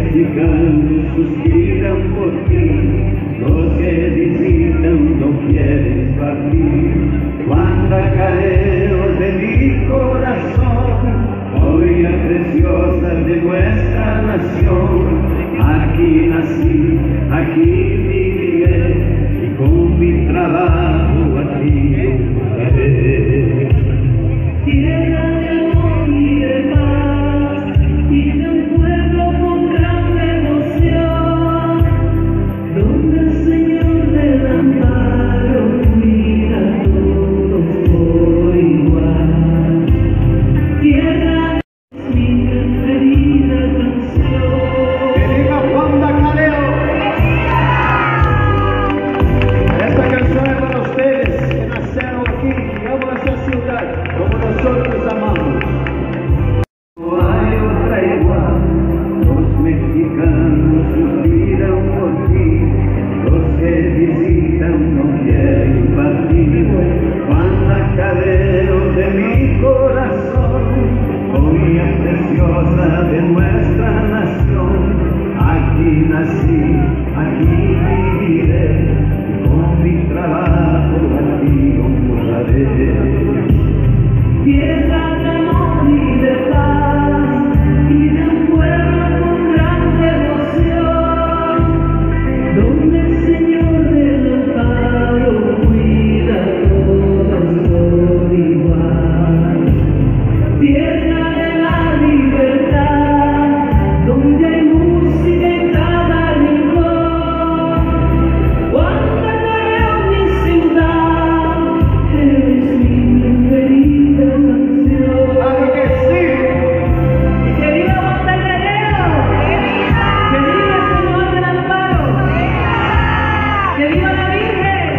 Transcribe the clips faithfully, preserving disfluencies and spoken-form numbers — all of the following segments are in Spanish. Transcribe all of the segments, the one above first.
mexicanos suspiran por ti, los que visitan no quieren partir. Cuánta careo de mi corazón, joya preciosa de nuestra nación. Aquí nací, aquí viviré, y con mi trabajo aquí honraré. Tierra de amor y de paz, y de un pueblo con gran devoción, donde el Señor del amparo cuida a todos por igual. Tierra es mi preferida canción. ¡Que diga Juan Dacareo! Esta canción es para ustedes que nacieron aquí y aman esta ciudad como nosotros amamos. No hay otra igual, los mexicanos suspiran por ti, los que visitan no quieren partir. Cuánta cadero de mi corazón, joya preciosa de nuestra nación. Aquí nací, aquí viviré, y con mi trabajo aquí honraré. Tierra de amor y de paz, y de un pueblo con gran devoción, donde el Señor del amparo cuida a todos por igual. Tierra de la libertad, donde hay música en cada rincón. Guantanamera, mi ciudad, eres mi preferida canción. ¡Claro que sí! ¡Que viva Guantanamera! ¡Que viva el Señor del amparo! ¡Que viva la Virgen!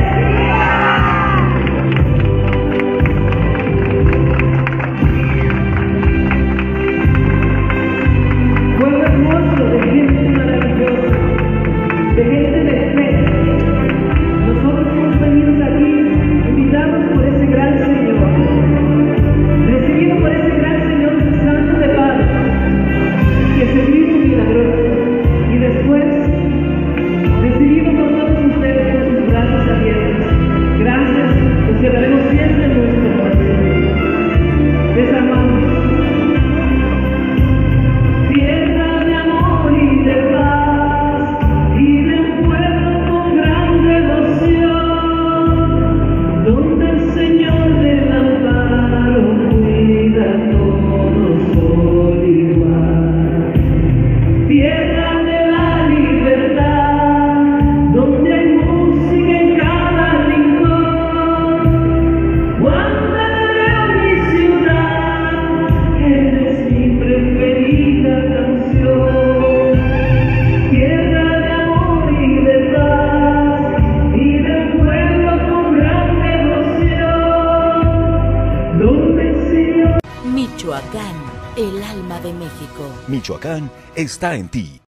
Pueblo hermoso, de gente maravillosa, de gente de fe. Nosotros hemos venido aquí, invitados por ese gran Señor, recibidos por ese gran Señor de Santo de Padre, que es el Cristo milagroso, y después recibidos por todos ustedes con sus brazos abiertos. Gracias, los llevaremos siempre en nuestro corazón. Les amamos. Tierra de amor y de paz, y de un pueblo con gran devoción, donde el Señor del amparo cuida a todos por igual. Tierra de la libertad, donde hay música en cada rincón. Guantanamera, mi ciudad, eres mi preferida canción. Tierra de amor y de paz, y de un pueblo con gran devoción, donde el Señor. Michoacán, el alma de México. Michoacán está en ti.